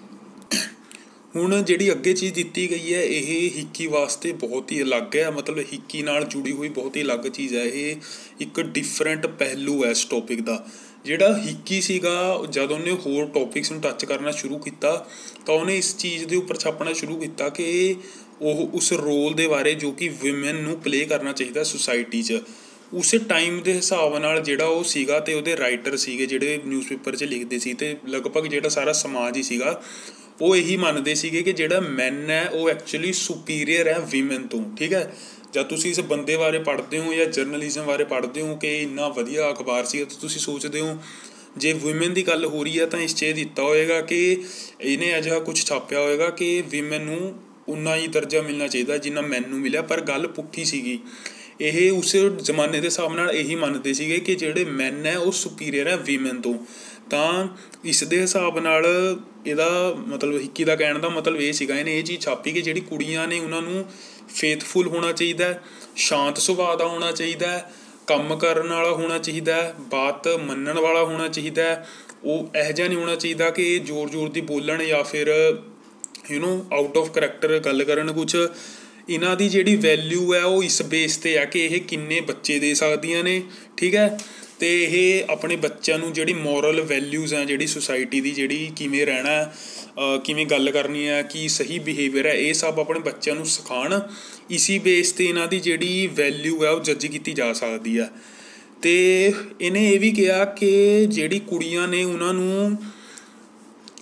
ਹੁਣ ਜਿਹੜੀ ਅੱਗੇ ਚੀਜ਼ ਦਿੱਤੀ ਗਈ ਹੈ ਇਹ ਹਿੱਕੀ ਵਾਸਤੇ ਬਹੁਤ ਹੀ ਅਲੱਗ ਹੈ, ਮਤਲਬ ਹਿੱਕੀ ਨਾਲ ਜੁੜੀ ਹੋਈ ਬਹੁਤ ਹੀ ਅਲੱਗ ਚੀਜ਼ ਹੈ। ਇਹ ਇੱਕ ਡਿਫਰੈਂਟ ਪਹਿਲੂ ਹੈ ਇਸ ਟੌਪਿਕ ਦਾ। ਜਿਹੜਾ ਹਿੱਕੀ ਸੀਗਾ ਜਦ ਉਹਨੇ ਹੋਰ ਟੌਪਿਕਸ ਨੂੰ ਟੱਚ ਕਰਨਾ ਸ਼ੁਰੂ ਕੀਤਾ ਤਾਂ ਉਹਨੇ ਇਸ ਚੀਜ਼ ਦੇ ਉੱਪਰ ਛਾਪਣਾ ਸ਼ੁਰੂ ਕੀਤਾ ਕਿ ਉਹ ਉਸ ਰੋਲ ਦੇ ਬਾਰੇ ਜੋ ਕਿ ਵਿਮਨ ਨੂੰ ਪਲੇ ਕਰਨਾ ਚਾਹੀਦਾ ਸੁਸਾਇਟੀ 'ਚ। ਉਸ ਟਾਈਮ ਦੇ ਹਿਸਾਬ ਨਾਲ ਜਿਹੜਾ ਉਹ ਸੀਗਾ ਅਤੇ ਉਹਦੇ ਰਾਈਟਰ ਸੀਗੇ ਜਿਹੜੇ ਨਿਊਜ਼ਪੇਪਰ 'ਚ ਲਿਖਦੇ ਸੀ, ਅਤੇ ਲਗਭਗ ਜਿਹੜਾ ਸਾਰਾ ਸਮਾਜ ਹੀ ਸੀਗਾ ਉਹ ਇਹੀ ਮੰਨਦੇ ਸੀਗੇ ਕਿ ਜਿਹੜਾ ਮੈਨ ਹੈ ਉਹ ਐਕਚੁਅਲੀ ਸੁਪੀਰੀਅਰ ਹੈ ਵੀਮਨ ਤੋਂ, ਠੀਕ ਹੈ। ਜਦ ਤੁਸੀਂ ਇਸ ਬੰਦੇ ਬਾਰੇ ਪੜ੍ਹਦੇ ਹੋ ਜਾਂ ਜਰਨਲਿਜ਼ਮ ਬਾਰੇ ਪੜ੍ਹਦੇ ਹੋ ਕਿ ਇੰਨਾ ਵਧੀਆ ਅਖਬਾਰ ਸੀ, ਤਾਂ ਤੁਸੀਂ ਸੋਚਦੇ ਹੋ ਜੇ ਵੀਮਨ ਦੀ ਗੱਲ ਹੋ ਰਹੀ ਹੈ ਤਾਂ ਇਸ 'ਚ ਇਹ ਦਿੱਤਾ ਹੋਏਗਾ ਕਿ ਇਹਨੇ ਅਜਿਹਾ ਕੁਛ ਛਾਪਿਆ ਹੋਏਗਾ ਕਿ ਵੀਮਨ ਨੂੰ ਉਨਾ ਹੀ ਦਰਜਾ ਮਿਲਣਾ ਚਾਹੀਦਾ ਜਿੰਨਾ ਮੈਨ ਨੂੰ ਮਿਲਿਆ। ਪਰ ਗੱਲ ਪੁੱਠੀ ਸੀਗੀ। ਇਹ ਉਸ ਜ਼ਮਾਨੇ ਦੇ ਹਿਸਾਬ ਨਾਲ ਇਹੀ ਮੰਨਦੇ ਸੀਗੇ ਕਿ ਜਿਹੜੇ ਮੈਨ ਹੈ ਉਹ ਸੁਪੀਰੀਅਰ ਹੈ ਵੀਮਨ ਤੋਂ। ਤਾਂ ਇਸ ਦੇ ਹਿਸਾਬ ਨਾਲ ਇਹਦਾ ਮਤਲਬ ਹਿੱਕੀ ਦਾ ਕਹਿਣ ਦਾ ਮਤਲਬ ਇਹ ਸੀਗਾ, ਇਹਨੇ ਇਹ ਚੀਜ਼ ਛਾਪੀ ਕਿ ਜਿਹੜੀ ਕੁੜੀਆਂ ਨੇ ਉਹਨਾਂ ਨੂੰ ਫੇਥਫੁਲ ਹੋਣਾ ਚਾਹੀਦਾ, ਸ਼ਾਂਤ ਸੁਭਾਅ ਦਾ ਹੋਣਾ ਚਾਹੀਦਾ, ਕੰਮ ਕਰਨ ਵਾਲਾ ਹੋਣਾ ਚਾਹੀਦਾ, ਬਾਤ ਮੰਨਣ ਵਾਲਾ ਹੋਣਾ ਚਾਹੀਦਾ। ਉਹ ਇਹੋ ਜਿਹਾ ਨਹੀਂ ਹੋਣਾ ਚਾਹੀਦਾ ਕਿ ਜ਼ੋਰ ਜ਼ੋਰ ਦੀ ਬੋਲਣ ਜਾਂ ਫਿਰ you know out of character ਗੱਲ ਕਰਨ ਕੁਛ। ਇਹਨਾਂ ਦੀ ਜਿਹੜੀ ਵੈਲਿਊ ਹੈ ਉਹ ਇਸ ਬੇਸ 'ਤੇ ਹੈ ਕਿ ਇਹ ਕਿੰਨੇ ਬੱਚੇ ਦੇ ਸਕਦੀਆਂ ਨੇ, ਠੀਕ ਹੈ। ਅਤੇ ਇਹ ਆਪਣੇ ਬੱਚਿਆਂ ਨੂੰ ਜਿਹੜੀ ਮੋਰਲ ਵੈਲਿਊਜ਼ ਹੈ, ਜਿਹੜੀ ਸੁਸਾਇਟੀ ਦੀ, ਜਿਹੜੀ ਕਿਵੇਂ ਰਹਿਣਾ, ਕਿਵੇਂ ਗੱਲ ਕਰਨੀ ਹੈ, ਕੀ ਸਹੀ ਬਿਹੇਵੀਅਰ ਹੈ, ਇਹ ਸਭ ਆਪਣੇ ਬੱਚਿਆਂ ਨੂੰ ਸਿਖਾਉਣ। ਇਸੀ ਬੇਸ 'ਤੇ ਇਹਨਾਂ ਦੀ ਜਿਹੜੀ ਵੈਲਿਊ ਹੈ ਉਹ ਜੱਜ ਕੀਤੀ ਜਾ ਸਕਦੀ ਹੈ। ਅਤੇ ਇਹਨੇ ਇਹ ਵੀ ਕਿਹਾ ਕਿ ਜਿਹੜੀ ਕੁੜੀਆਂ ਨੇ ਉਹਨਾਂ ਨੂੰ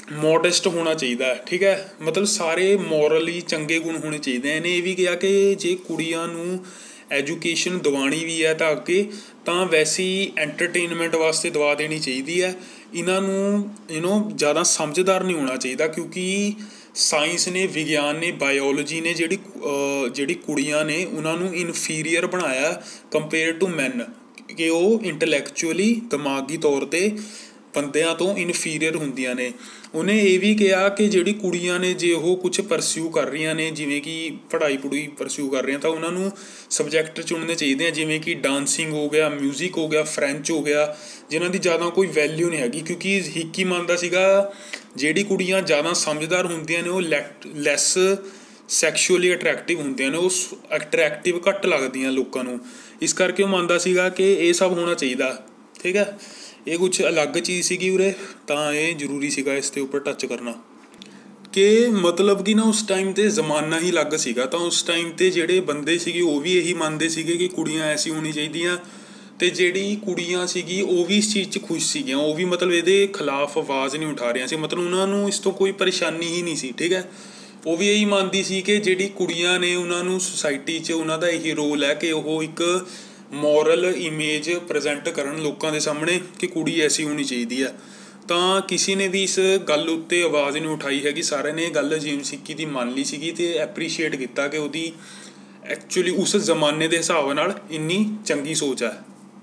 ਮੋਡੈਸਟ ਹੋਣਾ ਚਾਹੀਦਾ, ਠੀਕ ਹੈ। ਮਤਲਬ ਸਾਰੇ ਮੋਰਲੀ ਚੰਗੇ ਗੁਣ ਹੋਣੇ ਚਾਹੀਦੇ। ਇਹਨੇ ਇਹ ਵੀ ਕਿਹਾ ਕਿ ਜੇ ਕੁੜੀਆਂ ਨੂੰ ਐਜੂਕੇਸ਼ਨ ਦਿਵਾਉਣੀ ਵੀ ਹੈ ਤਾਂ ਅੱਗੇ ਤਾਂ ਵੈਸੇ ਹੀ ਐਂਟਰਟੇਨਮੈਂਟ ਵਾਸਤੇ ਦਵਾ ਦੇਣੀ ਚਾਹੀਦੀ ਹੈ। ਇਹਨਾਂ ਨੂੰ ਯੂ ਨੋ ਜ਼ਿਆਦਾ ਸਮਝਦਾਰ ਨਹੀਂ ਹੋਣਾ ਚਾਹੀਦਾ, ਕਿਉਂਕਿ ਸਾਇੰਸ ਨੇ, ਵਿਗਿਆਨ ਨੇ, ਬਾਇਓਲੋਜੀ ਨੇ ਜਿਹੜੀ ਜਿਹੜੀ ਕੁੜੀਆਂ ਨੇ ਉਹਨਾਂ ਨੂੰ ਇਨਫੀਰੀਅਰ ਬਣਾਇਆ ਕੰਪੇਅਰ ਟੂ ਮੈਨ, ਕਿ ਉਹ ਇੰਟਲੈਕਚੁਅਲੀ ਦਿਮਾਗੀ ਤੌਰ 'ਤੇ ਬੰਦਿਆਂ ਤੋਂ ਇਨਫੀਰੀਅਰ ਹੁੰਦੀਆਂ ਨੇ। ਉਹਨੇ ਇਹ ਵੀ ਕਿਹਾ ਕਿ ਜਿਹੜੀ ਕੁੜੀਆਂ ਨੇ ਜੇ ਉਹ ਕੁਛ ਪਰਸਿਊ ਕਰ ਰਹੀਆਂ ਨੇ, ਜਿਵੇਂ ਕਿ ਪੜ੍ਹਾਈ ਪੜ੍ਹੂਈ ਪਰਸਿਊ ਕਰ ਰਹੀਆਂ, ਤਾਂ ਉਹਨਾਂ ਨੂੰ ਸਬਜੈਕਟ ਚੁਣਨੇ ਚਾਹੀਦੇ ਆ, ਜਿਵੇਂ ਕਿ ਡਾਂਸਿੰਗ ਹੋ ਗਿਆ, ਮਿਊਜ਼ਿਕ ਹੋ ਗਿਆ, ਫਰੈਂਚ ਹੋ ਗਿਆ, ਜਿਨ੍ਹਾਂ ਦੀ ਜ਼ਿਆਦਾ ਕੋਈ ਵੈਲਿਊ ਨਹੀਂ ਹੈਗੀ। ਕਿਉਂਕਿ ਹਿੱਕੀ ਮੰਨਦਾ ਸੀਗਾ ਜਿਹੜੀ ਕੁੜੀਆਂ ਜ਼ਿਆਦਾ ਸਮਝਦਾਰ ਹੁੰਦੀਆਂ ਨੇ ਉਹ ਲੈਟ ਲੈਸ ਸੈਕਸ਼ੂਅਲੀ ਅਟਰੈਕਟਿਵ ਹੁੰਦੀਆਂ ਨੇ, ਉਹ ਅਟਰੈਕਟਿਵ ਘੱਟ ਲੱਗਦੀਆਂ ਲੋਕਾਂ ਨੂੰ। ਇਸ ਕਰਕੇ ਉਹ ਮੰਨਦਾ ਸੀਗਾ ਕਿ ਇਹ ਸਭ ਹੋਣਾ ਚਾਹੀਦਾ, ਠੀਕ ਹੈ। ਇਹ ਕੁਛ ਅਲੱਗ ਚੀਜ਼ ਸੀਗੀ ਉਰੇ, ਤਾਂ ਇਹ ਜ਼ਰੂਰੀ ਸੀਗਾ ਇਸ ਦੇ ਉੱਪਰ ਟੱਚ ਕਰਨਾ। ਕਿ ਮਤਲਬ ਕਿ ਨਾ ਉਸ ਟਾਈਮ 'ਤੇ ਜ਼ਮਾਨਾ ਹੀ ਅਲੱਗ ਸੀਗਾ, ਤਾਂ ਉਸ ਟਾਈਮ 'ਤੇ ਜਿਹੜੇ ਬੰਦੇ ਸੀਗੇ ਉਹ ਵੀ ਇਹੀ ਮੰਨਦੇ ਸੀਗੇ ਕਿ ਕੁੜੀਆਂ ਐਸੀ ਹੋਣੀ ਚਾਹੀਦੀਆਂ, ਅਤੇ ਜਿਹੜੀ ਕੁੜੀਆਂ ਸੀਗੀ ਉਹ ਵੀ ਇਸ ਚੀਜ਼ 'ਚ ਖੁਸ਼ ਸੀਗੀਆਂ। ਉਹ ਵੀ ਮਤਲਬ ਇਹਦੇ ਖਿਲਾਫ ਆਵਾਜ਼ ਨਹੀਂ ਉਠਾ ਰਹੀਆਂ ਸੀ, ਮਤਲਬ ਉਹਨਾਂ ਨੂੰ ਇਸ ਤੋਂ ਕੋਈ ਪਰੇਸ਼ਾਨੀ ਹੀ ਨਹੀਂ ਸੀ, ਠੀਕ ਹੈ। ਉਹ ਵੀ ਇਹੀ ਮੰਨਦੀ ਸੀ ਕਿ ਜਿਹੜੀ ਕੁੜੀਆਂ ਨੇ ਉਹਨਾਂ ਨੂੰ ਸੁਸਾਇਟੀ 'ਚ ਉਹਨਾਂ ਦਾ ਇਹੀ ਰੋਲ ਹੈ ਕਿ ਉਹ ਇੱਕ ਮੋਰਲ ਇਮੇਜ ਪ੍ਰਜੈਂਟ ਕਰਨ ਲੋਕਾਂ ਦੇ ਸਾਹਮਣੇ ਕਿ ਕੁੜੀ ਐਸੀ ਹੋਣੀ ਚਾਹੀਦੀ ਆ। ਤਾਂ ਕਿਸੇ ਨੇ ਵੀ ਇਸ ਗੱਲ ਉੱਤੇ ਆਵਾਜ਼ ਨਹੀਂ ਉਠਾਈ ਹੈਗੀ, ਸਾਰਿਆਂ ਨੇ ਇਹ ਗੱਲ ਜੇਮਸ ਹਿੱਕੀ ਦੀ ਮੰਨ ਲਈ ਸੀਗੀ ਅਤੇ ਐਪਰੀਸ਼ੀਏਟ ਕੀਤਾ ਕਿ ਉਹਦੀ ਐਕਚੁਅਲੀ ਉਸ ਜ਼ਮਾਨੇ ਦੇ ਹਿਸਾਬ ਨਾਲ ਇੰਨੀ ਚੰਗੀ ਸੋਚ ਹੈ।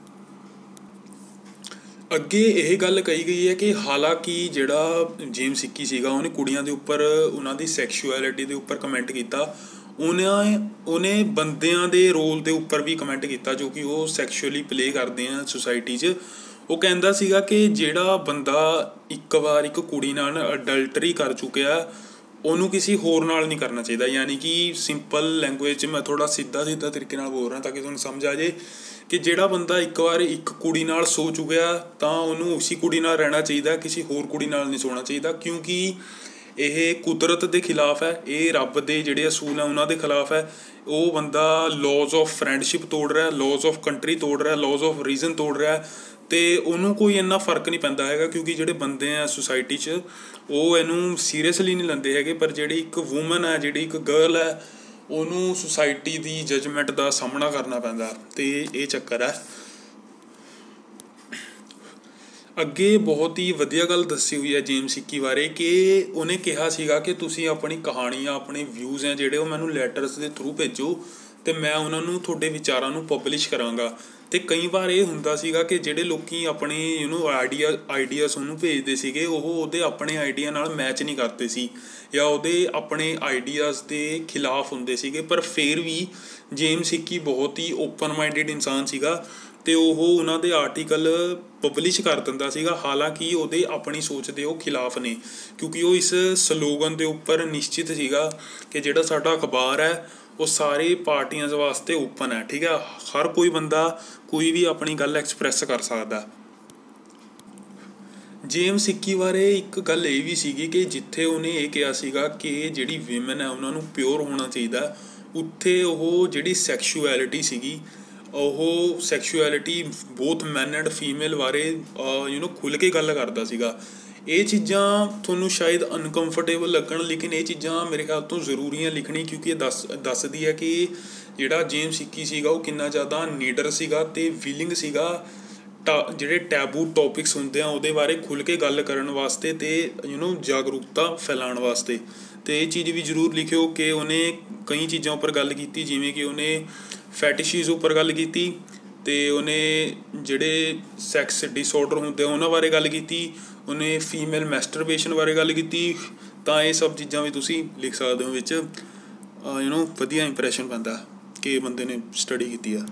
ਅੱਗੇ ਇਹ ਗੱਲ ਕਹੀ ਗਈ ਹੈ ਕਿ ਹਾਲਾਂਕਿ ਜਿਹੜਾ ਜੇਮਸ ਹਿੱਕੀ ਸੀਗਾ ਉਹਨੇ ਕੁੜੀਆਂ ਦੇ ਉੱਪਰ ਉਹਨਾਂ ਦੀ ਸੈਕਸ਼ੁਐਲਿਟੀ ਦੇ ਉੱਪਰ ਕਮੈਂਟ ਕੀਤਾ, ਉਹਨਾਂ ਉਹਨੇ ਬੰਦਿਆਂ ਦੇ ਰੋਲ ਦੇ ਉੱਪਰ ਵੀ ਕਮੈਂਟ ਕੀਤਾ ਜੋ ਕਿ ਉਹ ਸੈਕਸ਼ੁਅਲੀ ਪਲੇ ਕਰਦੇ ਆ ਸੁਸਾਇਟੀ 'ਚ। ਉਹ ਕਹਿੰਦਾ ਸੀਗਾ ਕਿ ਜਿਹੜਾ ਬੰਦਾ ਇੱਕ ਵਾਰ ਇੱਕ ਕੁੜੀ ਨਾਲ ਅਡਲਟਰੀ ਕਰ ਚੁੱਕਿਆ ਉਹਨੂੰ ਕਿਸੇ ਹੋਰ ਨਾਲ ਨਹੀਂ ਕਰਨਾ ਚਾਹੀਦਾ। ਯਾਨੀ ਕਿ ਸਿੰਪਲ ਲੈਂਗੁਏਜ 'ਚ ਮੈਂ ਥੋੜ੍ਹਾ ਸਿੱਧਾ ਸਿੱਧਾ ਤਰੀਕੇ ਨਾਲ ਬੋਲ ਰਿਹਾ ਤਾਂ ਕਿ ਤੁਹਾਨੂੰ ਸਮਝ ਆ ਜਾਏ ਕਿ ਜਿਹੜਾ ਬੰਦਾ ਇੱਕ ਵਾਰ ਇੱਕ ਕੁੜੀ ਨਾਲ ਸੋ ਚੁੱਕਿਆ ਤਾਂ ਉਹਨੂੰ ਉਸੀ ਕੁੜੀ ਨਾਲ ਰਹਿਣਾ ਚਾਹੀਦਾ, ਕਿਸੇ ਹੋਰ ਕੁੜੀ ਨਾਲ ਨਹੀਂ ਸੋਣਾ ਚਾਹੀਦਾ, ਕਿਉਂਕਿ ਇਹ ਕੁਦਰਤ ਦੇ ਖਿਲਾਫ ਹੈ, ਇਹ ਰੱਬ ਦੇ ਜਿਹੜੇ ਅਸੂਲ ਹੈ ਉਹਨਾਂ ਦੇ ਖਿਲਾਫ ਹੈ। ਉਹ ਬੰਦਾ ਲੋਜ਼ ਆਫ ਫਰੈਂਡਸ਼ਿਪ ਤੋੜ ਰਿਹਾ, ਲੋਜ਼ ਆਫ ਕੰਟਰੀ ਤੋੜ ਰਿਹਾ, ਲੋਜ਼ ਆਫ ਰੀਜ਼ਨ ਤੋੜ ਰਿਹਾ, ਅਤੇ ਉਹਨੂੰ ਕੋਈ ਇੰਨਾ ਫਰਕ ਨਹੀਂ ਪੈਂਦਾ ਹੈਗਾ, ਕਿਉਂਕਿ ਜਿਹੜੇ ਬੰਦੇ ਆ ਸੁਸਾਇਟੀ 'ਚ ਉਹ ਇਹਨੂੰ ਸੀਰੀਅਸਲੀ ਨਹੀਂ ਲੈਂਦੇ ਹੈਗੇ। ਪਰ ਜਿਹੜੀ ਇੱਕ ਵੂਮਨ ਹੈ, ਜਿਹੜੀ ਇੱਕ ਗਰਲ ਹੈ, ਉਹਨੂੰ ਸੁਸਾਇਟੀ ਦੀ ਜਜਮੈਂਟ ਦਾ ਸਾਹਮਣਾ ਕਰਨਾ ਪੈਂਦਾ, ਅਤੇ ਇਹ ਚੱਕਰ ਹੈ। ਅੱਗੇ ਬਹੁਤ ਹੀ ਵਧੀਆ ਗੱਲ ਦੱਸੀ ਹੋਈ ਹੈ ਜੇਮਸ ਹਿੱਕੀ ਬਾਰੇ ਕਿ ਉਹਨੇ ਕਿਹਾ ਸੀਗਾ ਕਿ ਤੁਸੀਂ ਆਪਣੀ ਕਹਾਣੀਆਂ, ਆਪਣੇ ਵਿਊਜ਼ ਹੈ ਜਿਹੜੇ ਉਹ ਮੈਨੂੰ ਲੈਟਰਸ ਦੇ ਥਰੂ ਭੇਜੋ ਅਤੇ ਮੈਂ ਉਹਨਾਂ ਨੂੰ ਤੁਹਾਡੇ ਵਿਚਾਰਾਂ ਨੂੰ ਪਬਲਿਸ਼ ਕਰਾਂਗਾ। ਅਤੇ ਕਈ ਵਾਰ ਇਹ ਹੁੰਦਾ ਸੀਗਾ ਕਿ ਜਿਹੜੇ ਲੋਕ ਆਪਣੇ ਯੂ ਨੋ ਆਈਡੀਆ ਆਈਡੀਆਸ ਉਹਨੂੰ ਭੇਜਦੇ ਸੀਗੇ ਉਹ ਉਹਦੇ ਆਪਣੇ ਆਈਡੀਆ ਨਾਲ ਮੈਚ ਨਹੀਂ ਕਰਦੇ ਸੀ ਜਾਂ ਉਹਦੇ ਆਪਣੇ ਆਈਡੀਆਸ ਦੇ ਖਿਲਾਫ ਹੁੰਦੇ ਸੀਗੇ। ਪਰ ਫਿਰ ਵੀ ਜੇਮਸ ਹਿੱਕੀ ਬਹੁਤ ਹੀ ਓਪਨ ਮਾਈਂਡਡ ਇਨਸਾਨ ਸੀਗਾ ਅਤੇ ਉਹ ਉਹਨਾਂ ਦੇ ਆਰਟੀਕਲ ਪਬਲਿਸ਼ ਕਰ ਦਿੰਦਾ ਸੀਗਾ, ਹਾਲਾਂਕਿ ਉਹਦੇ ਆਪਣੀ ਸੋਚ ਦੇ ਉਹ ਖਿਲਾਫ ਨੇ, ਕਿਉਂਕਿ ਉਹ ਇਸ ਸਲੋਗਨ ਦੇ ਉੱਪਰ ਨਿਸ਼ਚਿਤ ਸੀਗਾ ਕਿ ਜਿਹੜਾ ਸਾਡਾ ਅਖਬਾਰ ਹੈ ਉਹ ਸਾਰੇ ਪਾਰਟੀਆਂ ਵਾਸਤੇ ਓਪਨ ਹੈ, ਠੀਕ ਹੈ। ਹਰ ਕੋਈ ਬੰਦਾ ਕੋਈ ਵੀ ਆਪਣੀ ਗੱਲ ਐਕਸਪ੍ਰੈਸ ਕਰ ਸਕਦਾ। ਜੇਮਸ ਹਿੱਕੀ ਬਾਰੇ ਇੱਕ ਗੱਲ ਇਹ ਵੀ ਸੀਗੀ ਕਿ ਜਿੱਥੇ ਉਹਨੇ ਇਹ ਕਿਹਾ ਸੀਗਾ ਕਿ ਜਿਹੜੀ ਵਿਮਨ ਹੈ ਉਹਨਾਂ ਨੂੰ ਪਿਓਰ ਹੋਣਾ ਚਾਹੀਦਾ, ਉੱਥੇ ਉਹ ਜਿਹੜੀ ਸੈਕਸ਼ੂਐਲਿਟੀ ਸੀਗੀ ਉਹ sexuality both man and female ਬਾਰੇ ਯੂ ਨੋ ਖੁੱਲ੍ਹ ਕੇ ਗੱਲ ਕਰਦਾ ਸੀਗਾ। ਇਹ ਚੀਜ਼ਾਂ ਤੁਹਾਨੂੰ ਸ਼ਾਇਦ ਅਨਕੰਫਰਟੇਬਲ ਲੱਗਣ, ਲੇਕਿਨ ਇਹ ਚੀਜ਼ਾਂ ਮੇਰੇ ਖਿਆਲ ਤੋਂ ਜ਼ਰੂਰੀ ਹੈ ਲਿਖਣੀ, ਕਿਉਂਕਿ ਇਹ ਦੱਸ ਦੱਸਦੀ ਹੈ ਕਿ ਜਿਹੜਾ ਜੇਮਸ ਹਿੱਕੀ ਸੀਗਾ ਉਹ ਕਿੰਨਾ ਜ਼ਿਆਦਾ ਨੀਡਰ ਸੀਗਾ ਅਤੇ ਵਿਲਿੰਗ ਸੀਗਾ ਟਾ ਜਿਹੜੇ ਟੈਬੂ ਟੋਪਿਕਸ ਹੁੰਦੇ ਆ ਉਹਦੇ ਬਾਰੇ ਖੁੱਲ੍ਹ ਕੇ ਗੱਲ ਕਰਨ ਵਾਸਤੇ ਅਤੇ ਯੂ ਨੋ ਜਾਗਰੂਕਤਾ ਫੈਲਾਉਣ ਵਾਸਤੇ। ਅਤੇ ਇਹ ਚੀਜ਼ ਵੀ ਜ਼ਰੂਰ ਲਿਖਿਓ ਕਿ ਉਹਨੇ ਕਈ ਚੀਜ਼ਾਂ ਉੱਪਰ ਗੱਲ ਕੀਤੀ, ਜਿਵੇਂ ਕਿ ਉਹਨੇ ਫੈਟਿਸ਼ਿਜ਼ ਉੱਪਰ ਗੱਲ ਕੀਤੀ ਅਤੇ ਉਹਨੇ ਜਿਹੜੇ ਸੈਕਸ ਡਿਸਆਰਡਰ ਹੁੰਦੇ ਆ ਉਹਨਾਂ ਬਾਰੇ ਗੱਲ ਕੀਤੀ, ਉਹਨੇ ਫੀਮੇਲ ਮੈਸਟਰਬੇਸ਼ਨ ਬਾਰੇ ਗੱਲ ਕੀਤੀ। ਤਾਂ ਇਹ ਸਭ ਚੀਜ਼ਾਂ ਵੀ ਤੁਸੀਂ ਲਿਖ ਸਕਦੇ ਹੋ ਵਿੱਚ, ਯੂ ਨੋ ਵਧੀਆ ਇੰਪਰੈਸ਼ਨ ਪੈਂਦਾ ਕਿ ਬੰਦੇ ਨੇ ਸਟੱਡੀ ਕੀਤੀ ਆ।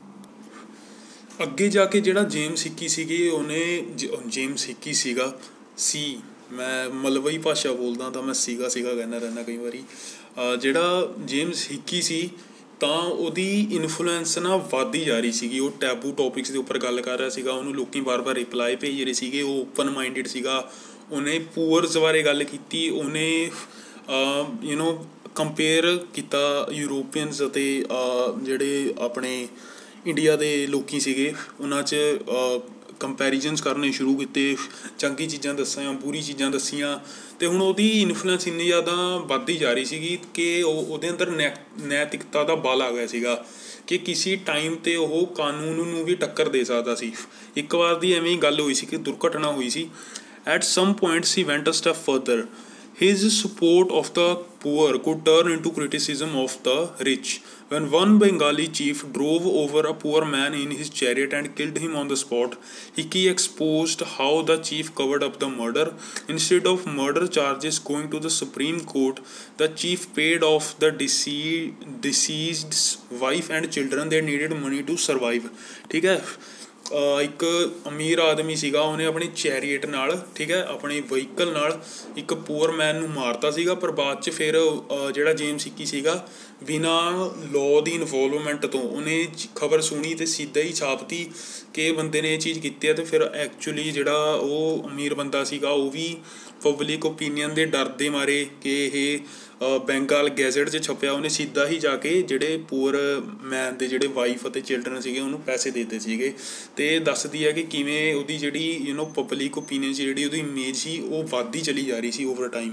ਅੱਗੇ ਜਾ ਕੇ ਜਿਹੜਾ ਜੇਮਸ ਹਿੱਕੀ ਸੀਗੀ ਉਹਨੇ ਜੇਮਸ ਹਿੱਕੀ ਸੀਗਾ ਸੀ ਮੈਂ ਮਲਵਈ ਭਾਸ਼ਾ ਬੋਲਦਾ ਤਾਂ ਮੈਂ ਸੀਗਾ ਸੀਗਾ ਕਹਿੰਦਾ ਰਹਿੰਦਾ ਕਈ ਵਾਰੀ। ਜਿਹੜਾ ਜੇਮਸ ਹਿੱਕੀ ਸੀ ਤਾਂ ਉਹਦੀ ਇਨਫਲੂਐਂਸ ਨਾ ਵੱਧਦੀ ਜਾ ਰਹੀ ਸੀਗੀ, ਉਹ ਟੈਬੂ ਟੋਪਿਕਸ ਦੇ ਉੱਪਰ ਗੱਲ ਕਰ ਰਿਹਾ ਸੀਗਾ, ਉਹਨੂੰ ਲੋਕ ਵਾਰ ਵਾਰ ਰਿਪਲਾਈ ਭੇਜ ਰਹੇ ਸੀਗੇ, ਉਹ ਓਪਨ ਮਾਈਂਡਡ ਸੀਗਾ। ਉਹਨੇ ਪੂਅਰਸ ਬਾਰੇ ਗੱਲ ਕੀਤੀ, ਉਹਨੇ ਯੂ ਨੋ ਕੰਪੇਅਰ ਕੀਤਾ ਯੂਰੋਪੀਅਨਸ ਅਤੇ ਜਿਹੜੇ ਆਪਣੇ ਇੰਡੀਆ ਦੇ ਲੋਕ ਸੀਗੇ ਉਹਨਾਂ 'ਚ ਕੰਪੈਰੀਜ਼ਨਸ ਕਰਨੇ ਸ਼ੁਰੂ ਕੀਤੇ, ਚੰਗੀ ਚੀਜ਼ਾਂ ਦੱਸੀਆਂ, ਬੁਰੀ ਚੀਜ਼ਾਂ ਦੱਸੀਆਂ। ਅਤੇ ਹੁਣ ਉਹਦੀ ਇਨਫਲੂਐਂਸ ਇੰਨੀ ਜ਼ਿਆਦਾ ਵੱਧਦੀ ਜਾ ਰਹੀ ਸੀਗੀ ਕਿ ਉਹ ਉਹਦੇ ਅੰਦਰ ਨੈ ਨੈਤਿਕਤਾ ਦਾ ਬਲ ਆ ਗਿਆ ਸੀਗਾ ਕਿ ਕਿਸੇ ਟਾਈਮ 'ਤੇ ਉਹ ਕਾਨੂੰਨ ਨੂੰ ਵੀ ਟੱਕਰ ਦੇ ਸਕਦਾ ਸੀ। ਇੱਕ ਵਾਰ ਦੀ ਐਵੇਂ ਹੀ ਗੱਲ ਹੋਈ ਸੀ ਕਿ ਦੁਰਘਟਨਾ ਹੋਈ ਸੀ। At some points he went a step further. His support of the poor could turn into criticism of the rich. When one Bengali chief drove over a poor man in his chariot and killed him on the spot, Hickey exposed how the chief covered up the murder. Instead of murder charges going to the Supreme Court, the chief paid off the dece- deceased's wife and children. They needed money to survive. ठीक है, ਇੱਕ ਅਮੀਰ ਆਦਮੀ ਸੀਗਾ, ਉਹਨੇ ਆਪਣੀ ਚੈਰੀਅਟ ਨਾਲ, ਠੀਕ ਹੈ, ਆਪਣੀ ਵਹੀਕਲ ਨਾਲ ਇੱਕ ਪੂਅਰ ਮੈਨ ਨੂੰ ਮਾਰਤਾ ਸੀਗਾ। ਪਰ ਬਾਅਦ 'ਚ ਫਿਰ ਜਿਹੜਾ ਜੇਮਸ ਹਿੱਕੀ ਸੀਗਾ, ਬਿਨਾਂ ਲੋਅ ਦੀ ਇਨਵੋਲਵਮੈਂਟ ਤੋਂ ਉਹਨੇ ਖਬਰ ਸੁਣੀ ਅਤੇ ਸਿੱਧਾ ਹੀ ਛਾਪਤੀ ਕਿ ਇਹ ਬੰਦੇ ਨੇ ਇਹ ਚੀਜ਼ ਕੀਤੀ ਹੈ। ਅਤੇ ਫਿਰ ਐਕਚੁਅਲੀ ਜਿਹੜਾ ਉਹ ਅਮੀਰ ਬੰਦਾ ਸੀਗਾ ਉਹ ਵੀ ਪਬਲਿਕ ਓਪੀਨੀਅਨ ਦੇ ਡਰ ਦੇ ਮਾਰੇ ਕਿ ਇਹ ਬੈਂਗਾਲ ਗੈਜ਼ਟ 'ਚ ਛਪਿਆ, ਉਹਨੇ ਸਿੱਧਾ ਹੀ ਜਾ ਕੇ ਜਿਹੜੇ ਪੂਅਰ ਮੈਨ ਦੇ ਜਿਹੜੇ ਵਾਈਫ ਅਤੇ ਚਿਲਡਰਨ ਸੀਗੇ ਉਹਨੂੰ ਪੈਸੇ ਦੇ ਦਿੱਤੇ ਸੀਗੇ। ਅਤੇ ਇਹ ਦੱਸਦੀ ਹੈ ਕਿ ਕਿਵੇਂ ਉਹਦੀ ਜਿਹੜੀ ਯੂ ਨੋ ਪਬਲਿਕ ਓਪੀਨੀਅਨ ਸੀ, ਜਿਹੜੀ ਉਹਦੀ ਇਮੇਜ ਸੀ, ਉਹ ਵੱਧਦੀ ਚਲੀ ਜਾ ਰਹੀ ਸੀ ਓਵਰ ਟਾਈਮ।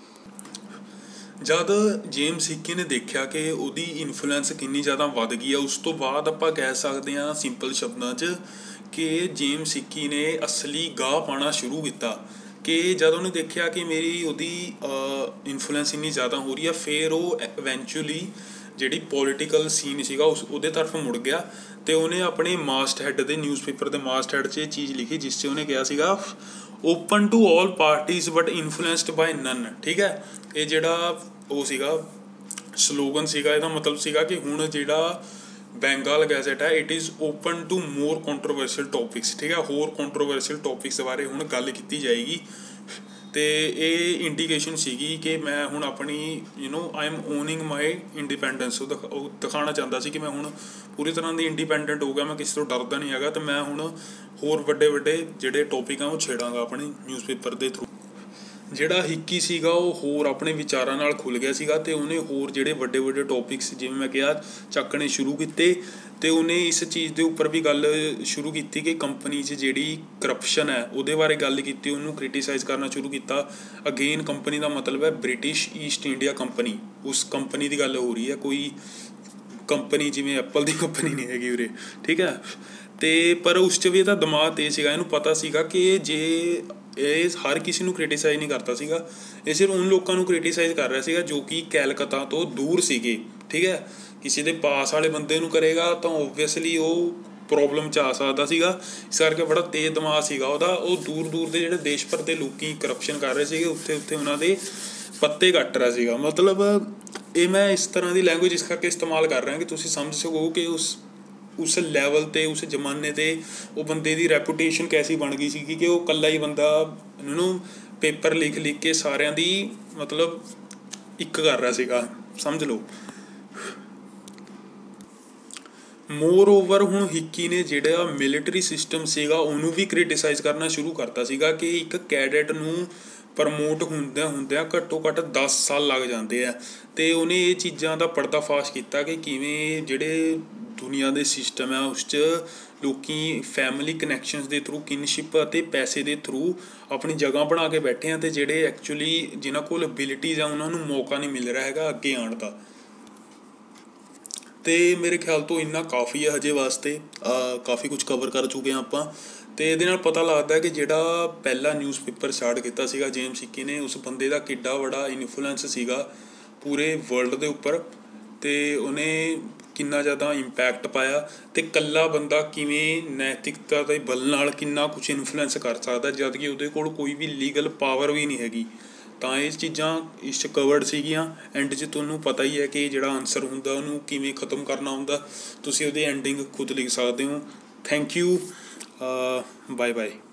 ਜਦ ਜੇਮਸ ਹਿੱਕੀ ਨੇ ਦੇਖਿਆ ਕਿ ਉਹਦੀ ਇਨਫਲੂਐਂਸ ਕਿੰਨੀ ਜ਼ਿਆਦਾ ਵੱਧ ਗਈ ਆ, ਉਸ ਤੋਂ ਬਾਅਦ ਆਪਾਂ ਕਹਿ ਸਕਦੇ ਹਾਂ ਸਿੰਪਲ ਸ਼ਬਦਾਂ 'ਚ ਕਿ ਜੇਮਸ ਹਿੱਕੀ ਨੇ ਅਸਲੀ ਗਾਹ ਪਾਉਣਾ ਸ਼ੁਰੂ ਕੀਤਾ। ਕਿ ਜਦ ਉਹਨੇ ਦੇਖਿਆ ਕਿ ਮੇਰੀ ਉਹਦੀ ਇਨਫਲੂਐਂਸ ਇੰਨੀ ਜ਼ਿਆਦਾ ਹੋ ਰਹੀ ਆ, ਫਿਰ ਉਹ ਇਵੈਂਚੁਅਲੀ ਜਿਹੜੀ ਪੋਲੀਟੀਕਲ ਸੀਨ ਸੀਗਾ ਉਸ ਉਹਦੇ ਤਰਫ ਮੁੜ ਗਿਆ। ਅਤੇ ਉਹਨੇ ਆਪਣੇ ਮਾਸਟ ਹੈੱਡ ਦੇ ਨਿਊਜ਼ਪੇਪਰ ਦੇ ਮਾਸਟ ਹੈੱਡ 'ਚ ਇਹ ਚੀਜ਼ ਲਿਖੀ, ਜਿਸ 'ਚ ਉਹਨੇ ਕਿਹਾ ਸੀਗਾ open to all parties but influenced by none. ਠੀਕ ਹੈ, ਇਹ ਜਿਹੜਾ ਉਹ ਸੀਗਾ ਸਲੋਗਨ ਸੀਗਾ, ਇਹਦਾ ਮਤਲਬ ਸੀਗਾ ਕਿ ਹੁਣ ਜਿਹੜਾ ਬੈਂਗਾਲ ਗੈਜ਼ਟ ਹੈ it is open to more controversial topics. ਠੀਕ ਹੈ, ਹੋਰ ਕੰਟਰੋਵਰਸ਼ੀਅਲ ਟੋਪਿਕਸ ਬਾਰੇ ਹੁਣ ਗੱਲ ਕੀਤੀ ਜਾਏਗੀ। ਅਤੇ ਇਹ ਇੰਡੀਕੇਸ਼ਨ ਸੀਗੀ ਕਿ ਮੈਂ ਹੁਣ ਆਪਣੀ you know I am owning my independence. ਉਹ ਦਿਖਾ ਉਹ ਦਿਖਾਉਣਾ ਚਾਹੁੰਦਾ ਸੀ ਕਿ ਮੈਂ ਹੁਣ ਪੂਰੀ ਤਰ੍ਹਾਂ ਦੀ ਇੰਡੀਪੈਂਡੈਂਟ ਹੋ ਗਿਆ, ਮੈਂ ਕਿਸੇ ਤੋਂ ਡਰਦਾ ਨਹੀਂ ਹੈਗਾ। ਅਤੇ ਮੈਂ ਹੁਣ ਹੋਰ ਵੱਡੇ ਵੱਡੇ ਜਿਹੜੇ ਟੋਪਿਕ ਆ ਉਹ ਛੇੜਾਂਗਾ ਆਪਣੇ ਨਿਊਜ਼ਪੇਪਰ ਦੇ ਥਰੂ। ਜਿਹੜਾ ਹਿੱਕੀ ਸੀਗਾ ਉਹ ਹੋਰ ਆਪਣੇ ਵਿਚਾਰਾਂ ਨਾਲ ਖੁੱਲ੍ਹ ਗਿਆ ਸੀਗਾ ਅਤੇ ਉਹਨੇ ਹੋਰ ਜਿਹੜੇ ਵੱਡੇ ਵੱਡੇ ਟੋਪਿਕਸ ਜਿਵੇਂ ਮੈਂ ਕਿਹਾ ਚੱਕਣੇ ਸ਼ੁਰੂ ਕੀਤੇ। ਅਤੇ ਉਹਨੇ ਇਸ ਚੀਜ਼ ਦੇ ਉੱਪਰ ਵੀ ਗੱਲ ਸ਼ੁਰੂ ਕੀਤੀ ਕਿ ਕੰਪਨੀ 'ਚ ਜਿਹੜੀ ਕਰਪਸ਼ਨ ਹੈ ਉਹਦੇ ਬਾਰੇ ਗੱਲ ਕੀਤੀ, ਉਹਨੂੰ ਕ੍ਰਿਟੀਸਾਈਜ਼ ਕਰਨਾ ਸ਼ੁਰੂ ਕੀਤਾ। ਅਗੇਨ ਕੰਪਨੀ ਦਾ ਮਤਲਬ ਹੈ ਬ੍ਰਿਟਿਸ਼ ਈਸਟ ਇੰਡੀਆ ਕੰਪਨੀ, ਉਸ ਕੰਪਨੀ ਦੀ ਗੱਲ ਹੋ ਰਹੀ ਹੈ, ਕੋਈ ਕੰਪਨੀ ਜਿਵੇਂ ਐਪਲ ਦੀ ਕੰਪਨੀ ਨਹੀਂ ਹੈਗੀ ਉਰੇ। ਠੀਕ ਹੈ, ਅਤੇ ਪਰ ਉਸ 'ਚ ਵੀ ਇਹਦਾ ਦਿਮਾਗ ਤੇਜ਼ ਸੀਗਾ, ਇਹਨੂੰ ਪਤਾ ਸੀਗਾ ਕਿ ਜੇ ਇਹ ਹਰ ਕਿਸੇ ਨੂੰ ਕ੍ਰਿਟੀਸਾਈਜ਼ ਨਹੀਂ ਕਰਦਾ ਸੀਗਾ, ਇਹ ਸਿਰਫ ਉਨ ਲੋਕਾਂ ਨੂੰ ਕ੍ਰਿਟੀਸਾਈਜ਼ ਕਰ ਰਿਹਾ ਸੀਗਾ ਜੋ ਕਿ ਕੈਲਕੱਤਾ ਤੋਂ ਦੂਰ ਸੀਗੇ। ਠੀਕ ਹੈ, ਕਿਸੇ ਦੇ ਪਾਸ ਵਾਲੇ ਬੰਦੇ ਨੂੰ ਕਰੇਗਾ ਤਾਂ ਓਬਵੀਅਸਲੀ ਉਹ ਪ੍ਰੋਬਲਮ 'ਚ ਆ ਸਕਦਾ ਸੀਗਾ। ਇਸ ਕਰਕੇ ਬੜਾ ਤੇਜ਼ ਦਿਮਾਗ ਸੀਗਾ ਉਹਦਾ। ਉਹ ਦੂਰ ਦੂਰ ਦੇ ਜਿਹੜੇ ਦੇਸ਼ ਭਰ ਦੇ ਲੋਕ ਕਰਪਸ਼ਨ ਕਰ ਰਹੇ ਸੀਗੇ, ਉੱਥੇ ਉੱਥੇ ਉਹਨਾਂ ਦੇ ਪੱਤੇ ਕੱਟ ਰਿਹਾ ਸੀਗਾ। ਮਤਲਬ ਇਹ ਮੈਂ ਇਸ ਤਰ੍ਹਾਂ ਦੀ ਲੈਂਗੁਏਜ ਇਸ ਕਰਕੇ ਇਸਤੇਮਾਲ ਕਰ ਰਿਹਾ ਕਿ ਤੁਸੀਂ ਸਮਝ ਸਕੋ ਕਿ ਉਸ ਉਸ ਲੈਵਲ 'ਤੇ ਉਸ ਜ਼ਮਾਨੇ 'ਤੇ ਉਹ ਬੰਦੇ ਦੀ ਰੈਪੂਟੇਸ਼ਨ ਕੈਸੀ ਬਣ ਗਈ ਸੀਗੀ ਕਿ ਉਹ ਇਕੱਲਾ ਹੀ ਬੰਦਾ ਉਹਨੂੰ ਪੇਪਰ ਲਿਖ ਲਿਖ ਕੇ ਸਾਰਿਆਂ ਦੀ ਮਤਲਬ ਇੱਕ ਕਰ ਰਿਹਾ ਸੀਗਾ, ਸਮਝ ਲਓ। ਮੋਰ ਓਵਰ ਹੁਣ ਹਿੱਕੀ ਨੇ ਜਿਹੜਾ ਮਿਲਟਰੀ ਸਿਸਟਮ ਸੀਗਾ ਉਹਨੂੰ ਵੀ ਕ੍ਰਿਟੀਸਾਈਜ਼ ਕਰਨਾ ਸ਼ੁਰੂ ਕਰਤਾ ਸੀਗਾ ਕਿ ਇੱਕ ਕੈਡਟ ਨੂੰ ਪ੍ਰਮੋਟ ਹੁੰਦਿਆਂ ਹੁੰਦਿਆਂ ਘੱਟੋ ਘੱਟ ਦਸ ਸਾਲ ਲੱਗ ਜਾਂਦੇ ਆ। ਅਤੇ ਉਹਨੇ ਇਹ ਚੀਜ਼ਾਂ ਦਾ ਪਰਦਾਫਾਸ਼ ਕੀਤਾ ਕਿ ਕਿਵੇਂ ਜਿਹੜੇ ਦੁਨੀਆ ਦੇ ਸਿਸਟਮ ਹੈ ਉਸ 'ਚ ਲੋਕ ਫੈਮਿਲੀ ਕਨੈਕਸ਼ਨਸ ਦੇ ਥਰੂ, ਕਿਨਸ਼ਿਪ ਅਤੇ ਪੈਸੇ ਦੇ ਥਰੂ ਆਪਣੀ ਜਗ੍ਹਾ ਬਣਾ ਕੇ ਬੈਠੇ ਆ, ਅਤੇ ਜਿਹੜੇ ਐਕਚੁਅਲੀ ਜਿਨ੍ਹਾਂ ਕੋਲ ਐਬਿਲਿਟੀਜ਼ ਆ ਉਹਨਾਂ ਨੂੰ ਮੌਕਾ ਨਹੀਂ ਮਿਲ ਰਿਹਾ ਹੈਗਾ ਅੱਗੇ ਆਉਣ ਦਾ। ਅਤੇ ਮੇਰੇ ਖਿਆਲ ਤੋਂ ਇੰਨਾ ਕਾਫੀ ਹੈ ਹਜੇ ਵਾਸਤੇ, ਕਾਫੀ ਕੁਝ ਕਵਰ ਕਰ ਚੁੱਕੇ ਹਾਂ ਆਪਾਂ। ਅਤੇ ਇਹਦੇ ਨਾਲ ਪਤਾ ਲੱਗਦਾ ਕਿ ਜਿਹੜਾ ਪਹਿਲਾ ਨਿਊਜ਼ਪੇਪਰ ਸਟਾਰਟ ਕੀਤਾ ਸੀਗਾ ਜੇਮਸ ਹਿੱਕੀ ਨੇ, ਉਸ ਬੰਦੇ ਦਾ ਕਿੱਡਾ ਬੜਾ ਇਨਫਲੂਐਂਸ ਸੀਗਾ ਪੂਰੇ ਵਰਲਡ ਦੇ ਉੱਪਰ, ਅਤੇ ਉਹਨੇ ਕਿੰਨਾ ਜ਼ਿਆਦਾ ਇੰਪੈਕਟ ਪਾਇਆ। ਅਤੇ ਇਕੱਲਾ ਬੰਦਾ ਕਿਵੇਂ ਨੈਤਿਕਤਾ ਦੇ ਬਲ ਨਾਲ ਕਿੰਨਾ ਕੁਛ ਇਨਫਲੂਐਂਸ ਕਰ ਸਕਦਾ ਜਦ ਕਿ ਉਹਦੇ ਕੋਲ ਕੋਈ ਵੀ ਲੀਗਲ ਪਾਵਰ ਵੀ ਨਹੀਂ ਹੈਗੀ। ਤਾਂ ਇਹ ਚੀਜ਼ਾਂ ਇਸ 'ਚ ਕਵਰਡ ਸੀਗੀਆਂ। ਐਂਡ 'ਚ ਤੁਹਾਨੂੰ ਪਤਾ ਹੀ ਹੈ ਕਿ ਜਿਹੜਾ ਆਨਸਰ ਹੁੰਦਾ ਉਹਨੂੰ ਕਿਵੇਂ ਖ਼ਤਮ ਕਰਨਾ ਹੁੰਦਾ, ਤੁਸੀਂ ਉਹਦੀ ਐਂਡਿੰਗ ਖੁਦ ਲਿਖ ਸਕਦੇ ਹੋ। Thank you, bye bye.